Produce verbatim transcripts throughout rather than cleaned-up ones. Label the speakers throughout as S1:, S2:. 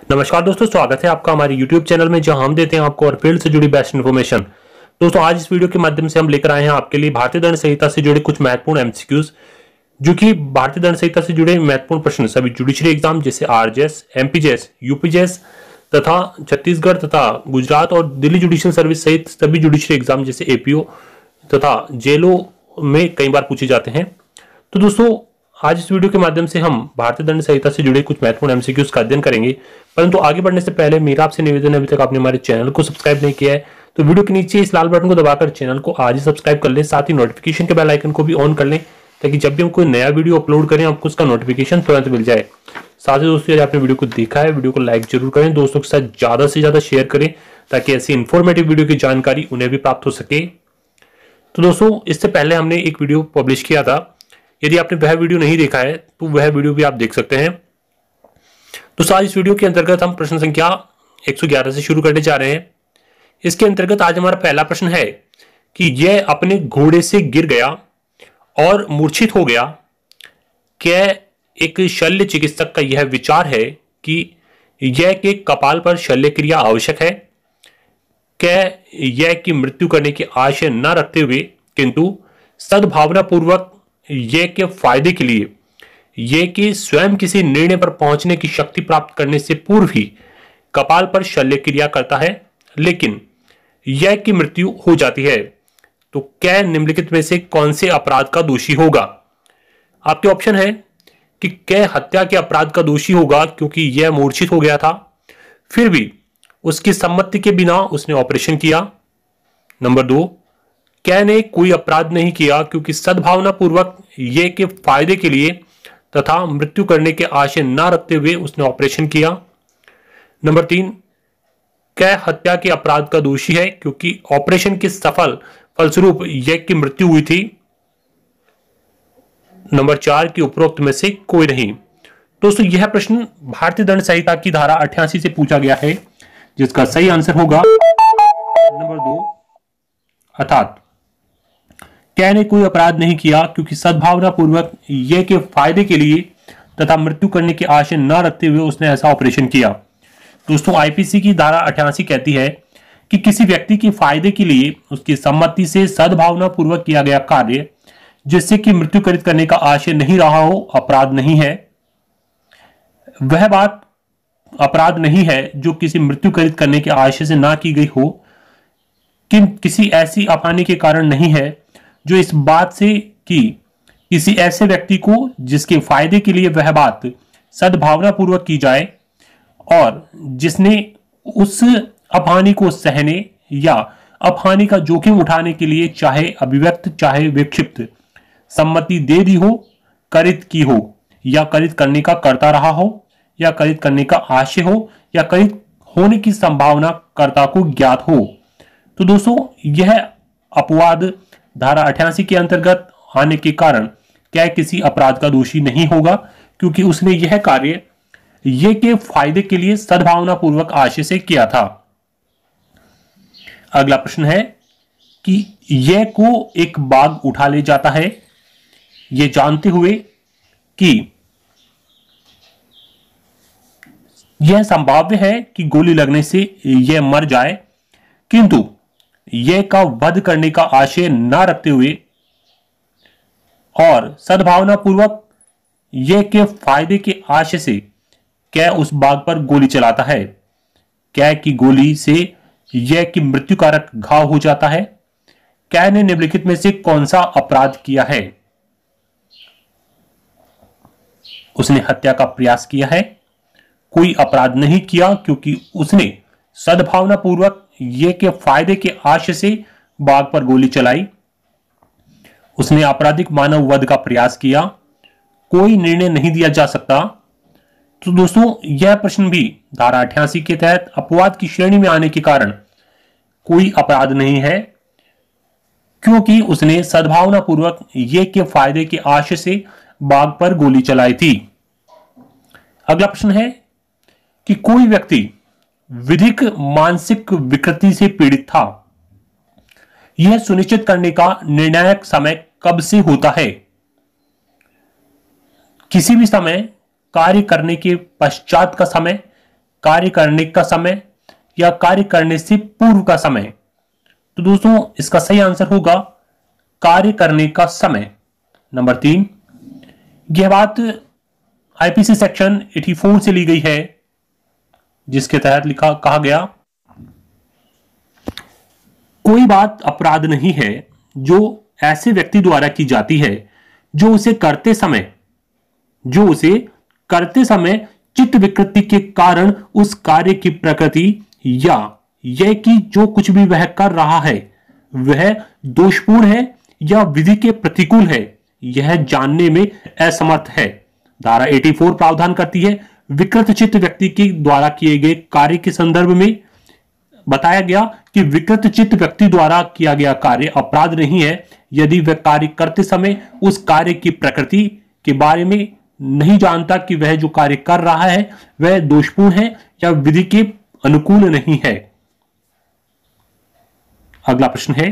S1: नमस्कार दोस्तों, स्वागत है आपका हमारे YouTube चैनल में, जहां हम देते हैं आपको और फील्ड से जुड़ी बेस्ट इन्फॉर्मेशन। दोस्तों, आज इस वीडियो के माध्यम से हम लेकर आए हैं आपके लिए भारतीय दंड संहिता से जुड़े कुछ महत्वपूर्ण एमसीक्यूज, जो कि भारतीय दंड संहिता से जुड़े महत्वपूर्ण प्रश्न सभी जुडिशरी एग्जाम जैसे आरजेएस, एमपीजेएस, यूपीजेएस तथा छत्तीसगढ़ तथा गुजरात और दिल्ली जुडिशियल सर्विस सहित सभी जुडिशरी एग्जाम जैसे एपीओ तथा जेलों में कई बार पूछे जाते हैं। तो दोस्तों, आज इस वीडियो के माध्यम से हम भारतीय दंड संहिता से जुड़े कुछ महत्वपूर्ण एमसीक्यूज का अध्ययन करेंगे। परंतु आगे बढ़ने से पहले मेरा आपसे निवेदन है, अभी तक आपने हमारे चैनल को सब्सक्राइब नहीं किया है तो वीडियो के नीचे इस लाल बटन को दबाकर चैनल को आज ही सब्सक्राइब कर लें। साथ ही नोटिफिकेशन के बेल आइकन को भी ऑन कर लें, ताकि जब भी हम कोई नया वीडियो अपलोड करें आपको उसका नोटिफिकेशन तुरंत मिल जाए। साथ ही दोस्तों, यदि आपने वीडियो को देखा है, वीडियो को लाइक जरूर करें, दोस्तों के साथ ज्यादा से ज्यादा शेयर करें, ताकि ऐसी इंफॉर्मेटिव वीडियो की जानकारी उन्हें भी प्राप्त हो सके। तो दोस्तों, इससे पहले हमने एक वीडियो पब्लिश किया था, यदि आपने वह वीडियो नहीं देखा है तो वह वीडियो भी आप देख सकते हैं। तो आज इस वीडियो के अंतर्गत हम प्रश्न संख्या एक सौ ग्यारह से शुरू करने जा रहे हैं। इसके अंतर्गत आज हमारा पहला प्रश्न है कि यह अपने घोड़े से गिर गया और मूर्छित हो गया। क्या एक शल्य चिकित्सक का यह विचार है कि यह के कपाल पर शल्य क्रिया आवश्यक है? क्या यह कि मृत्यु करने की आशय न रखते हुए किंतु सद्भावना पूर्वक यह के फायदे के लिए यह कि स्वयं किसी निर्णय पर पहुंचने की शक्ति प्राप्त करने से पूर्व ही कपाल पर शल्य क्रिया करता है, लेकिन यह की मृत्यु हो जाती है? तो क्या निम्नलिखित में से कौन से अपराध का दोषी होगा? आपके ऑप्शन है कि क्या हत्या के अपराध का दोषी होगा, क्योंकि यह मूर्छित हो गया था, फिर भी उसकी सम्मति के बिना उसने ऑपरेशन किया। नंबर दो, क्या ने कोई अपराध नहीं किया, क्योंकि सद्भावना पूर्वक यह के फायदे के लिए तथा मृत्यु करने के आशय न रखते हुए उसने ऑपरेशन किया। नंबर तीन, क्या हत्या के अपराध का दोषी है, क्योंकि ऑपरेशन के सफल फलस्वरूप यह की मृत्यु हुई थी। नंबर चार की उपरोक्त में से कोई नहीं। दोस्तों, यह प्रश्न भारतीय दंड संहिता की धारा अठासी से पूछा गया है, जिसका सही आंसर होगा नंबर दो, अर्थात क्या ने कोई अपराध नहीं किया, क्योंकि सद्भावना पूर्वक यह के फायदे के लिए तथा मृत्यु करने की आशय न रखते हुए उसने ऐसा ऑपरेशन किया। दोस्तों, आईपीसी की धारा अठासी कहती है कि किसी व्यक्ति के फायदे के लिए उसकी सम्मति से सद्भावना पूर्वक किया गया कार्य जिससे कि मृत्यु करित करने का आशय नहीं रहा हो, अपराध नहीं है। वह बात अपराध नहीं है जो किसी मृत्यु करित करने के आशय से ना की गई हो, कि किसी ऐसी अपानी के कारण नहीं है जो इस बात से कि किसी ऐसे व्यक्ति को जिसके फायदे के लिए वह बात सद्भावना पूर्वक की जाए और जिसने उस अपहानि को सहने या अपहानि का जोखिम उठाने के लिए चाहे अभिव्यक्त चाहे विक्षिप्त सम्मति दे दी हो, करित की हो या करित करने का करता रहा हो या करित करने का आशय हो या करित होने की संभावना कर्ता को ज्ञात हो। तो दोस्तों, यह अपवाद धारा अठासी के अंतर्गत आने के कारण क्या किसी अपराध का दोषी नहीं होगा, क्योंकि उसने यह कार्य ये के फायदे के लिए सद्भावना पूर्वक आशय से किया था। अगला प्रश्न है कि यह को एक बाघ उठा ले जाता है, यह जानते हुए कि यह संभाव्य है कि गोली लगने से यह मर जाए, किंतु यह का वध करने का आशय न रखते हुए और सद्भावना पूर्वक यह के फायदे के आशय से क्या उस बाघ पर गोली चलाता है? क्या की गोली से यह की मृत्युकारक घाव हो जाता है? क्या ने निम्नलिखित में से कौन सा अपराध किया है? उसने हत्या का प्रयास किया है, कोई अपराध नहीं किया, क्योंकि उसने सद्भावना पूर्वक ये के फायदे के आशय से बाघ पर गोली चलाई। उसने आपराधिक मानव वध का प्रयास किया, कोई निर्णय नहीं दिया जा सकता। तो दोस्तों, यह प्रश्न भी धारा अठासी के तहत अपवाद की श्रेणी में आने के कारण कोई अपराध नहीं है, क्योंकि उसने सद्भावना पूर्वक ये के फायदे के आशय से बाघ पर गोली चलाई थी। अगला प्रश्न है कि कोई व्यक्ति विधिक मानसिक विकृति से पीड़ित था, यह सुनिश्चित करने का निर्णायक समय कब से होता है? किसी भी समय कार्य करने के पश्चात का समय कार्य करने का समय या कार्य करने से पूर्व का समय। तो दोस्तों इसका सही आंसर होगा कार्य करने का समय। नंबर तीन, यह बात आईपीसी सेक्शन चौरासी से ली गई है, जिसके तहत लिखा कहा गया, कोई बात अपराध नहीं है जो ऐसे व्यक्ति द्वारा की जाती है जो उसे करते समय जो उसे करते समय चित्त विकृति के कारण उस कार्य की प्रकृति या यह कि जो कुछ भी वह कर रहा है वह दोषपूर्ण है या विधि के प्रतिकूल है, यह जानने में असमर्थ है। धारा चौरासी प्रावधान करती है विकृत चित्त व्यक्ति के द्वारा किए गए कार्य के संदर्भ में बताया गया कि विकृत चित्त व्यक्ति द्वारा किया गया कार्य अपराध नहीं है यदि वह कार्य करते समय उस कार्य की प्रकृति के बारे में नहीं जानता कि वह जो कार्य कर रहा है वह दोषपूर्ण है या विधि के अनुकूल नहीं है। अगला प्रश्न है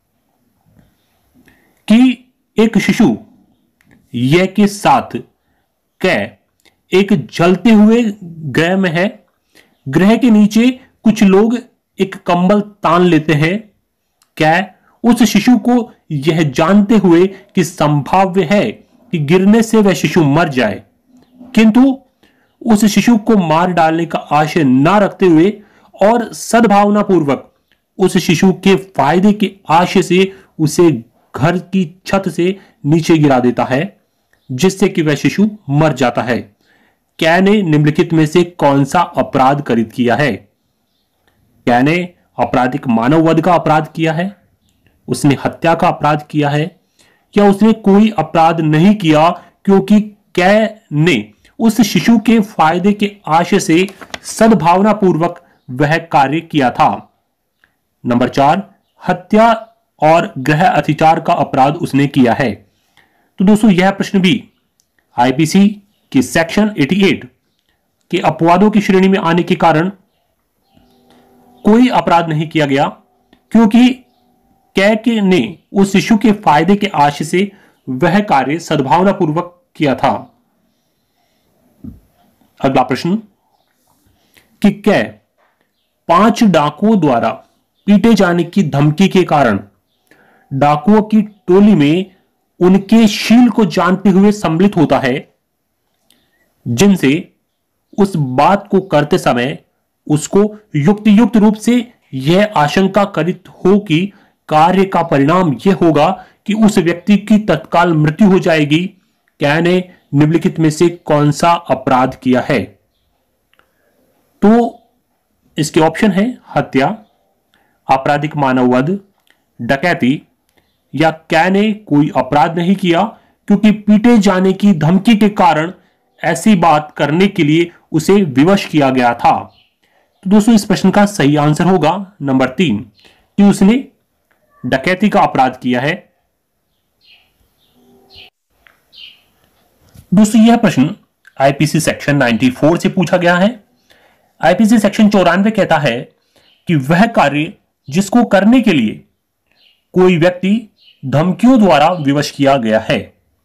S1: कि एक शिशु यह के साथ कै एक जलते हुए ग्रह में है। ग्रह के नीचे कुछ लोग एक कंबल तान लेते हैं। क्या उस शिशु को यह जानते हुए कि संभाव्य है कि गिरने से वह शिशु मर जाए, किंतु उस शिशु को मार डालने का आशय न रखते हुए और सद्भावना पूर्वक उस शिशु के फायदे के आशय से उसे घर की छत से नीचे गिरा देता है, जिससे कि वह शिशु मर जाता है। क्या ने निम्नलिखित में से कौन सा अपराध करित किया है? क्या ने आपराधिक मानव वध का अपराध किया है, उसने हत्या का अपराध किया है, या उसने कोई अपराध नहीं किया क्योंकि क्या ने उस शिशु के फायदे के आशय से सद्भावना पूर्वक वह कार्य किया था। नंबर चार, हत्या और गृह अतिचार का अपराध उसने किया है। तो दोस्तों यह प्रश्न भी आईपीसी के सेक्शन अठासी के अपवादों की श्रेणी में आने के कारण कोई अपराध नहीं किया गया, क्योंकि कैके ने उस शिशु के फायदे के आशय से वह कार्य सद्भावना पूर्वक किया था। अगला प्रश्न कि कै पांच डाकुओं द्वारा पीटे जाने की धमकी के कारण डाकुओं की टोली में उनके शील को जानते हुए सम्मिलित होता है, जिनसे उस बात को करते समय उसको युक्त युक्त रूप से यह आशंका करित हो कि कार्य का परिणाम यह होगा कि उस व्यक्ति की तत्काल मृत्यु हो जाएगी। क्या ने निम्नलिखित में से कौन सा अपराध किया है? तो इसके ऑप्शन है हत्या, आपराधिक मानववध, डकैती, या क्या ने कोई अपराध नहीं किया क्योंकि पीटे जाने की धमकी के कारण ऐसी बात करने के लिए उसे विवश किया गया था। तो दोस्तों इस प्रश्न का सही आंसर होगा नंबर तीन, कि उसने डकैती का अपराध किया है। दोस्तों यह प्रश्न आईपीसी सेक्शन चौरानवे से पूछा गया है। आईपीसी सेक्शन चौरानवे कहता है कि वह कार्य जिसको करने के लिए कोई व्यक्ति धमकियों द्वारा विवश किया गया है।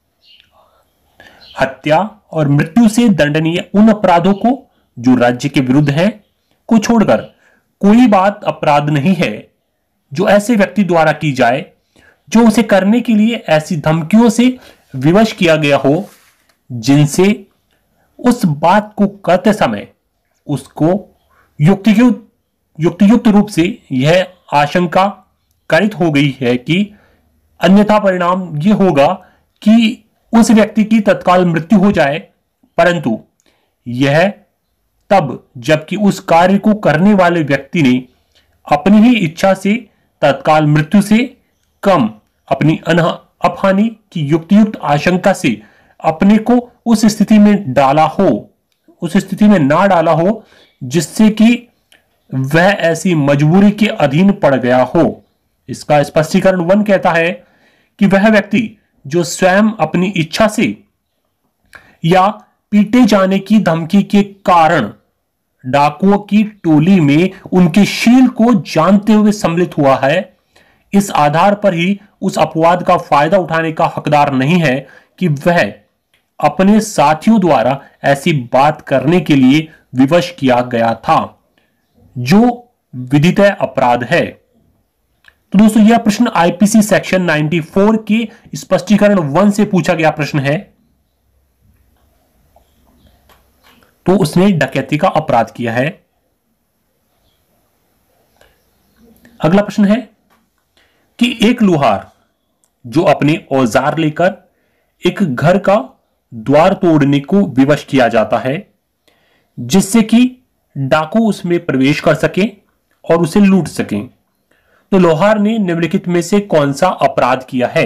S1: हत्या और मृत्यु से दंडनीय उन अपराधों को जो राज्य के विरुद्ध है को छोड़कर कोई बात अपराध नहीं है जो ऐसे व्यक्ति द्वारा की जाए जो उसे करने के लिए ऐसी धमकियों से विवश किया गया हो जिनसे उस बात को करते समय उसको युक्तियुक्त युक्तियुक्त रूप से यह आशंका कारित हो गई है कि अन्यथा परिणाम यह होगा कि उस व्यक्ति की तत्काल मृत्यु हो जाए, परंतु यह तब जबकि उस कार्य को करने वाले व्यक्ति ने अपनी ही इच्छा से तत्काल मृत्यु से कम अपनी अपहानि की युक्तियुक्त आशंका से अपने को उस स्थिति में डाला हो उस स्थिति में ना डाला हो जिससे कि वह ऐसी मजबूरी के अधीन पड़ गया हो। इसका स्पष्टीकरण वन कहता है कि वह व्यक्ति जो स्वयं अपनी इच्छा से या पीटे जाने की धमकी के कारण डाकुओं की टोली में उनके शील को जानते हुए सम्मिलित हुआ है, इस आधार पर ही उस अपवाद का फायदा उठाने का हकदार नहीं है कि वह अपने साथियों द्वारा ऐसी बात करने के लिए विवश किया गया था, जो विधितः अपराध है। तो दोस्तों यह प्रश्न आईपीसी सेक्शन चौरानवे के स्पष्टीकरण वन से पूछा गया प्रश्न है। तो उसने डकैती का अपराध किया है। अगला प्रश्न है कि एक लोहार जो अपने औजार लेकर एक घर का द्वार तोड़ने को विवश किया जाता है, जिससे कि डाकू उसमें प्रवेश कर सके और उसे लूट सके, तो लोहार ने निम्नलिखित में से कौन सा अपराध किया है?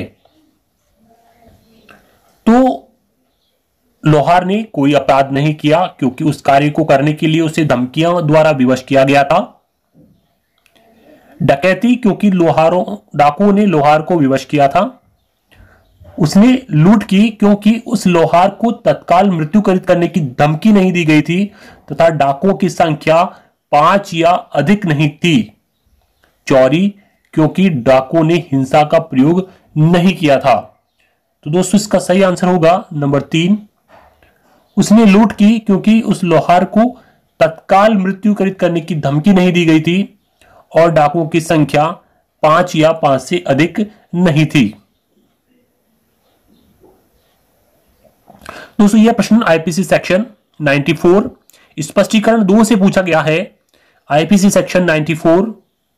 S1: तो लोहार ने कोई अपराध नहीं किया, क्योंकि उस कार्य को करने के लिए उसे धमकियां द्वारा विवश किया गया था। डकैती, क्योंकि लोहारों डाकुओं ने लोहार को विवश किया था। उसने लूट की, क्योंकि उस लोहार को तत्काल मृत्यु करित करने की धमकी नहीं दी गई थी तथा डाकुओं की संख्या पांच या अधिक नहीं थी। चोरी, क्योंकि डाकुओं ने हिंसा का प्रयोग नहीं किया था। तो दोस्तों इसका सही आंसर होगा नंबर तीन। उसने लूट की, क्योंकि उस लोहार को तत्काल मृत्यु करित करने की धमकी नहीं दी गई थी और डाकुओं की संख्या पांच या पांच से अधिक नहीं थी। दोस्तों यह प्रश्न आईपीसी सेक्शन चौरानवे स्पष्टीकरण दो से पूछा गया है। आईपीसी सेक्शन चौरानवे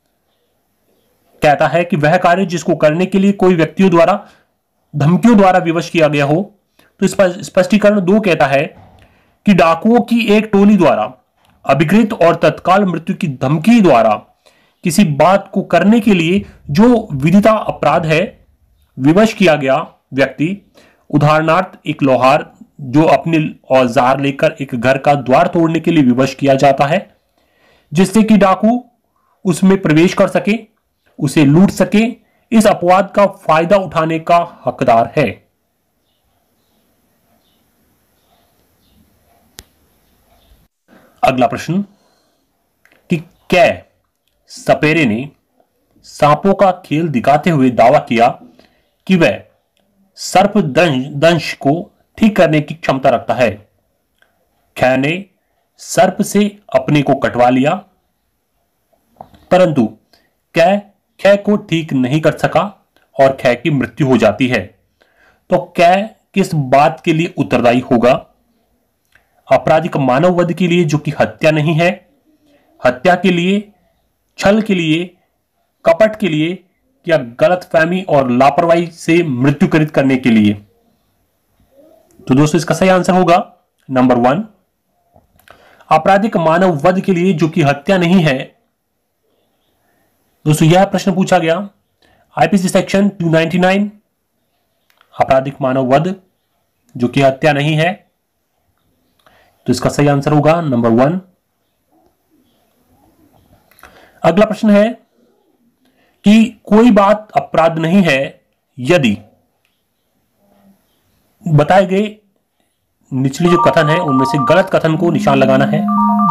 S1: कहता है कि वह कार्य जिसको करने के लिए कोई व्यक्तियों द्वारा धमकियों द्वारा विवश किया गया हो। तो स्पष्टीकरण दो कहता है कि डाकुओं की एक टोली द्वारा अभिकृत और तत्काल मृत्यु की धमकी द्वारा किसी बात को करने के लिए जो विधिता अपराध है विवश किया गया व्यक्ति, उदाहरणार्थ एक लोहार जो अपने औजार लेकर एक घर का द्वार तोड़ने के लिए विवश किया जाता है, जिससे कि डाकू उसमें प्रवेश कर सके, उसे लूट सके, इस अपवाद का फायदा उठाने का हकदार है। अगला प्रश्न कि कै सपेरे ने सांपों का खेल दिखाते हुए दावा किया कि वह सर्प दंश को ठीक करने की क्षमता रखता है। कै ने सर्प से अपने को कटवा लिया, परंतु कै कै को ठीक नहीं कर सका और कै की मृत्यु हो जाती है। तो कै किस बात के लिए उत्तरदायी होगा? आपराधिक मानव वध के लिए, जो कि हत्या नहीं है, हत्या के लिए, छल के लिए, कपट के लिए, या गलतफहमी और लापरवाही से मृत्यु करित करने के लिए? तो दोस्तों इसका सही आंसर होगा नंबर वन, आपराधिक मानव वध के लिए, जो कि हत्या नहीं है। दोस्तों यह प्रश्न पूछा गया आईपीसी सेक्शन दो सौ निन्यानवे, आपराधिक मानव वध जो कि हत्या नहीं है। तो इसका सही आंसर होगा नंबर वन। अगला प्रश्न है कि कोई बात अपराध नहीं है यदि बताए गए निचले जो कथन है उनमें से गलत कथन को निशान लगाना है।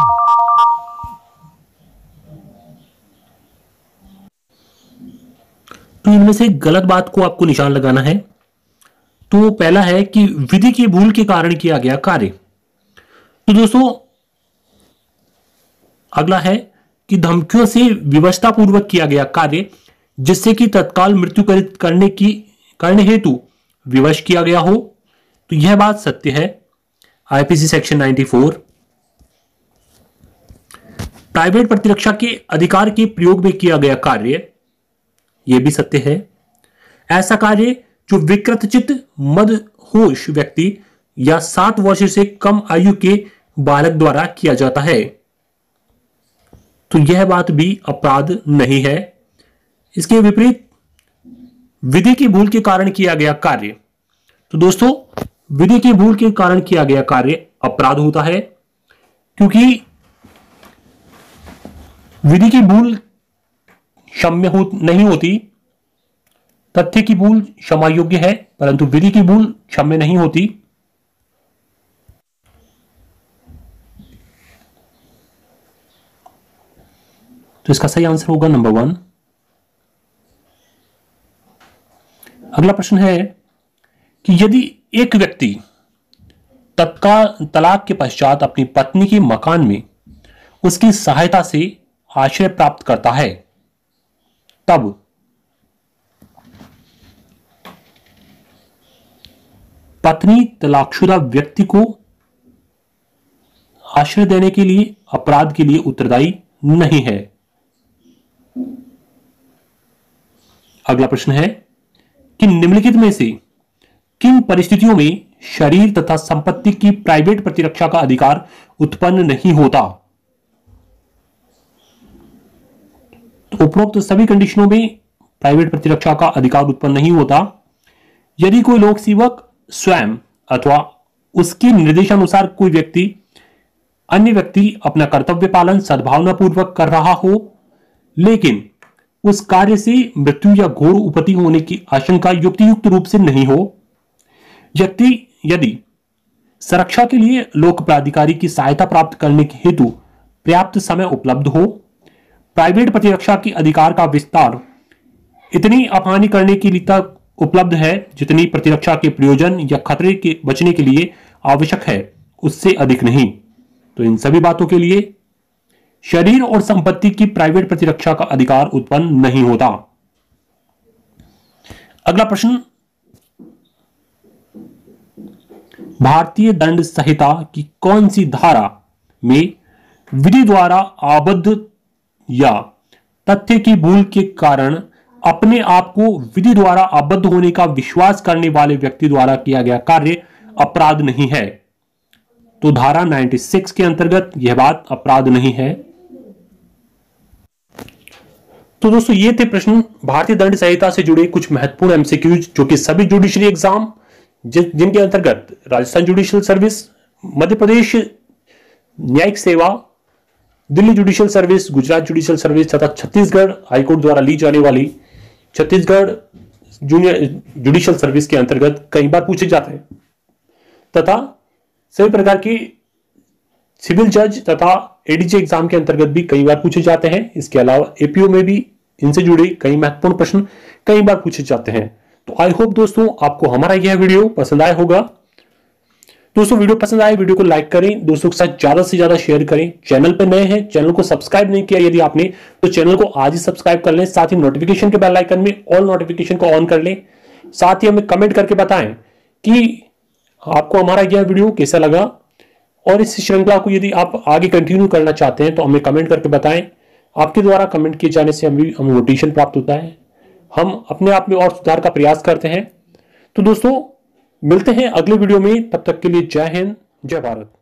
S1: तो इनमें से गलत बात को आपको निशान लगाना है। तो पहला है कि विधि की भूल के कारण किया गया कार्य। तो दोस्तों अगला है कि धमकियों से विवशता पूर्वक किया गया कार्य जिससे कि तत्काल मृत्यु करने की करने हेतु विवश किया गया हो। तो यह बात सत्य है, आईपीसी सेक्शन चौरानवे। प्राइवेट प्रतिरक्षा के अधिकार के प्रयोग में किया गया कार्य, यह भी सत्य है। ऐसा कार्य जो विकृतचित्त मदहोश व्यक्ति या सात वर्ष से कम आयु के बालक द्वारा किया जाता है, तो यह बात भी अपराध नहीं है। इसके विपरीत विधि की भूल के कारण किया गया कार्य, तो दोस्तों विधि की भूल के कारण किया गया कार्य अपराध होता है, क्योंकि विधि की भूल क्षम्य हो नहीं होती। तथ्य की भूल क्षमा योग्य है, परंतु विधि की भूल क्षम्य नहीं होती। तो इसका सही आंसर होगा नंबर वन। अगला प्रश्न है कि यदि एक व्यक्ति तत्काल तलाक के पश्चात अपनी पत्नी के मकान में उसकी सहायता से आश्रय प्राप्त करता है, तब पत्नी तलाकशुदा व्यक्ति को आश्रय देने के लिए अपराध के लिए उत्तरदायी नहीं है। अगला प्रश्न है कि निम्नलिखित में से किन परिस्थितियों में शरीर तथा संपत्ति की प्राइवेट प्रतिरक्षा का अधिकार उत्पन्न नहीं होता? तो उपरोक्त सभी कंडीशनों में प्राइवेट प्रतिरक्षा का अधिकार उत्पन्न नहीं होता यदि कोई लोक सेवक स्वयं अथवा उसके निर्देशानुसार कोई व्यक्ति अन्य व्यक्ति अपना कर्तव्य पालन सद्भावनापूर्वक कर रहा हो, लेकिन उस कार्य से मृत्यु या घोर उपति होने की आशंका युक्तियुक्त रूप से नहीं हो, व्यक्ति यदि सुरक्षा के लिए लोक प्राधिकारी की सहायता प्राप्त करने के हेतु पर्याप्त समय उपलब्ध हो, प्राइवेट प्रतिरक्षा के अधिकार का विस्तार इतनी अपहानि करने के लिए तक उपलब्ध है जितनी प्रतिरक्षा के प्रयोजन या खतरे के बचने के लिए आवश्यक है, उससे अधिक नहीं। तो इन सभी बातों के लिए शरीर और संपत्ति की प्राइवेट प्रतिरक्षा का अधिकार उत्पन्न नहीं होता। अगला प्रश्न, भारतीय दंड संहिता की कौन सी धारा में विधि द्वारा आबद्ध या तथ्य की भूल के कारण अपने आप को विधि द्वारा आबद्ध होने का विश्वास करने वाले व्यक्ति द्वारा किया गया कार्य अपराध नहीं है? तो धारा छियानवे के अंतर्गत यह बात अपराध नहीं है। तो दोस्तों ये थे प्रश्न भारतीय दंड संहिता से जुड़े कुछ महत्वपूर्ण एमसीक्यूज जो कि सभी जुडिशरी एग्जाम जिन, जिनके अंतर्गत राजस्थान जुडिशियल सर्विस, मध्य प्रदेश न्यायिक सेवा, Delhi judicial service, Gujarat judicial service तथा छत्तीसगढ़ हाईकोर्ट द्वारा ली जाने वाली छत्तीसगढ़ जूनियर जुडिशियल सर्विस के अंतर्गत कई बार पूछे जाते हैं तथा सभी प्रकार की सिविल जज तथा एडीजे एग्जाम के अंतर्गत भी कई बार पूछे जाते हैं। इसके अलावा एपीओ में भी इनसे जुड़े कई महत्वपूर्ण प्रश्न कई बार पूछे जाते हैं। तो आई होप दोस्तों आपको हमारा यह वीडियो पसंद आया होगा। दोस्तों वीडियो पसंद आए वीडियो को लाइक करें, दोस्तों के साथ ज्यादा से ज्यादा शेयर करें। चैनल पर नए हैं, चैनल को सब्सक्राइब नहीं किया यदि आपने तो चैनल को आज ही सब्सक्राइब कर लें। साथ ही नोटिफिकेशन के बेल आइकन में ऑल नोटिफिकेशन को ऑन कर लें। साथ ही हमें कमेंट करके बताएं कि आपको हमारा यह वीडियो कैसा लगा और इस श्रृंखला को यदि आप आगे कंटिन्यू करना चाहते हैं तो हमें कमेंट करके बताएं। आपके द्वारा कमेंट किए जाने से हमें हमें मोटिवेशन प्राप्त होता है, हम अपने आप में और सुधार का प्रयास करते हैं। तो दोस्तों मिलते हैं अगले वीडियो में, तब तक के लिए जय हिंद, जय भारत।